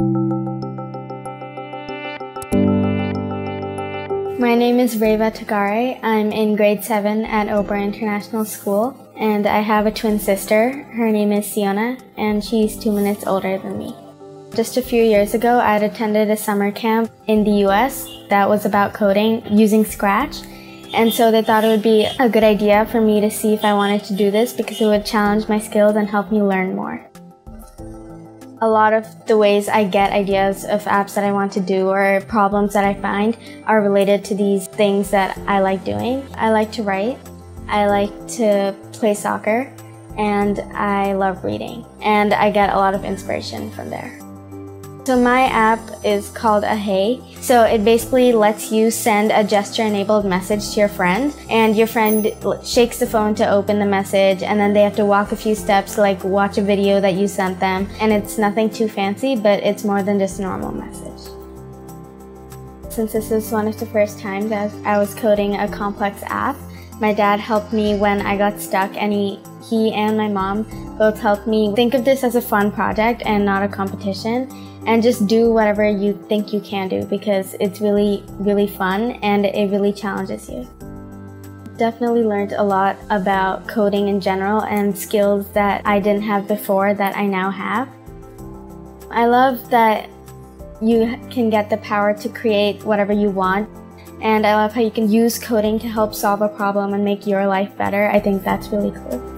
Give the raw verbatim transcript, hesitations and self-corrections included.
My name is Reva Tagare. I'm in grade seven at Oberoi International School, and I have a twin sister. Her name is Siona, and she's two minutes older than me. Just a few years ago, I had attended a summer camp in the U S that was about coding using Scratch, and so they thought it would be a good idea for me to see if I wanted to do this because it would challenge my skills and help me learn more. A lot of the ways I get ideas of apps that I want to do or problems that I find are related to these things that I like doing. I like to write, I like to play soccer, and I love reading. And I get a lot of inspiration from there. So my app is called a Hey. So it basically lets you send a gesture-enabled message to your friend, and your friend shakes the phone to open the message, and then they have to walk a few steps, like watch a video that you sent them. And it's nothing too fancy, but it's more than just a normal message. Since this is one of the first times that I was coding a complex app, my dad helped me when I got stuck, and he, he and my mom both helped me think of this as a fun project and not a competition, and just do whatever you think you can do because it's really, really fun and it really challenges you. Definitely learned a lot about coding in general and skills that I didn't have before that I now have. I love that you can get the power to create whatever you want. And I love how you can use coding to help solve a problem and make your life better. I think that's really cool.